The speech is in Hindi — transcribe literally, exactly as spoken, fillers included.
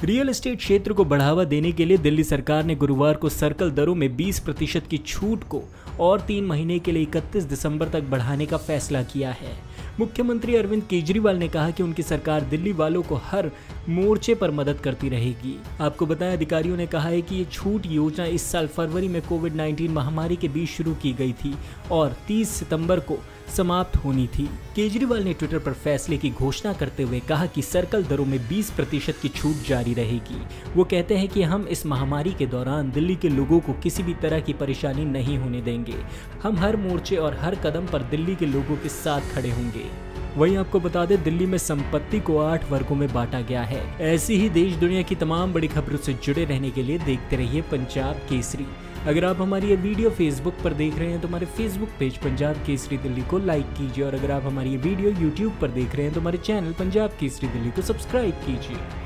रियल एस्टेट क्षेत्र को बढ़ावा देने के लिए दिल्ली सरकार ने गुरुवार को सर्कल दरों में बीस प्रतिशत की छूट को और तीन महीने के लिए इकतीस दिसंबर तक बढ़ाने का फैसला किया है। मुख्यमंत्री अरविंद केजरीवाल ने कहा कि उनकी सरकार दिल्ली वालों को हर मोर्चे पर मदद करती रहेगी। आपको बताएं, अधिकारियों ने कहा है कि ये छूट योजना इस साल फरवरी में कोविड उन्नीस महामारी के बीच शुरू की गई थी और तीस सितंबर को समाप्त होनी थी। केजरीवाल ने ट्विटर पर फैसले की घोषणा करते हुए कहा कि सर्कल दरों में बीस प्रतिशत की छूट जारी रहेगी। वो कहते हैं कि हम इस महामारी के दौरान दिल्ली के लोगों को किसी भी तरह की परेशानी नहीं होने देंगे। हम हर मोर्चे और हर कदम पर दिल्ली के लोगों के साथ खड़े होंगे। वहीं आपको बता दें, दिल्ली में संपत्ति को आठ वर्गों में बांटा गया है। ऐसी ही देश दुनिया की तमाम बड़ी खबरों से जुड़े रहने के लिए देखते रहिए पंजाब केसरी। अगर आप हमारी ये वीडियो फेसबुक पर देख रहे हैं तो हमारे फेसबुक पेज पंजाब केसरी दिल्ली को लाइक कीजिए, और अगर आप हमारी ये वीडियो यूट्यूब पर देख रहे हैं तो हमारे चैनल पंजाब केसरी दिल्ली को सब्सक्राइब कीजिए।